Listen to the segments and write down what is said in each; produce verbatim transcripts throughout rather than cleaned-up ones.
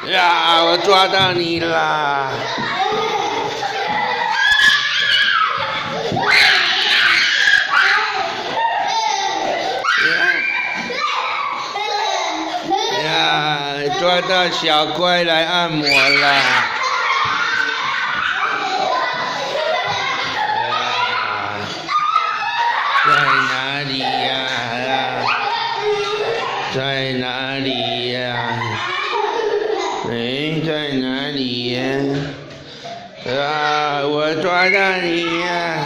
呀！我抓到你啦！呀！抓到小乖来按摩啦！在哪里呀？在哪里呀？哎，在哪里呀？啊，我抓到你呀！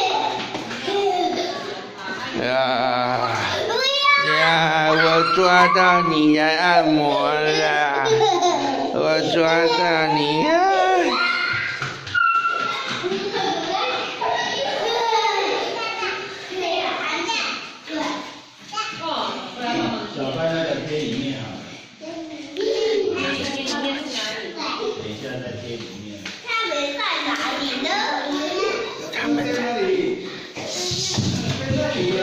啊呀，我抓到你来按摩了，我抓到你呀！ 小班那个贴里面啊，等一下再贴里面。 他们在哪里呢？ 他们在这里，在这里啊。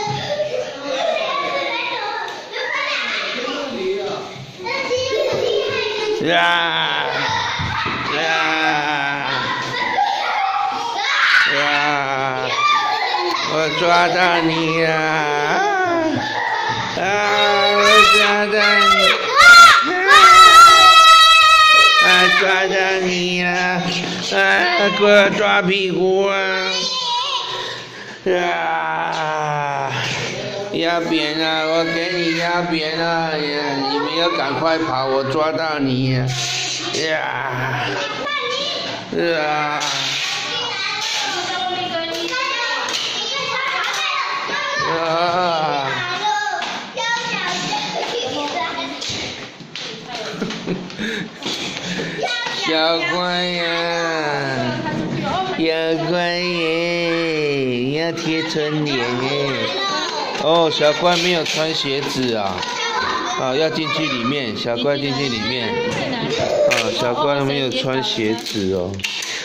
呀呀呀！我抓到你呀！啊！我抓到你！啊！抓到你呀！啊！给我抓屁股啊！呀！压扁了，我给你压扁了呀！你们要赶快跑，我抓到你呀！呀！呀！啊！小乖呀，小乖耶，要贴春联耶。哦，小乖没有穿鞋子啊，啊，要进去里面，小乖进去里面。啊，小乖没有穿鞋子哦。